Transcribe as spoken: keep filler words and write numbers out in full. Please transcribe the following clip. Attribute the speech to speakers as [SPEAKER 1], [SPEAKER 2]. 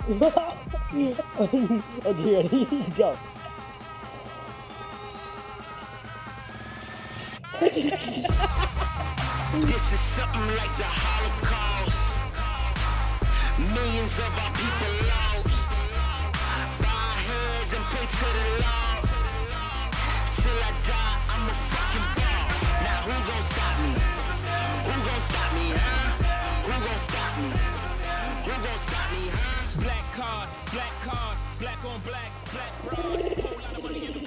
[SPEAKER 1] Okay, ready? Go.
[SPEAKER 2] This is something like the Holocaust. Millions of our people lost. Bow our heads and pray to the Lord. Till I die, I'm a fucking boss. Now who gon' stop me? Who gon' stop me, huh? Who gon' stop me? Who gon' stop me, huh? Black cars, black cars, black on black, black bras. Whole lot of money in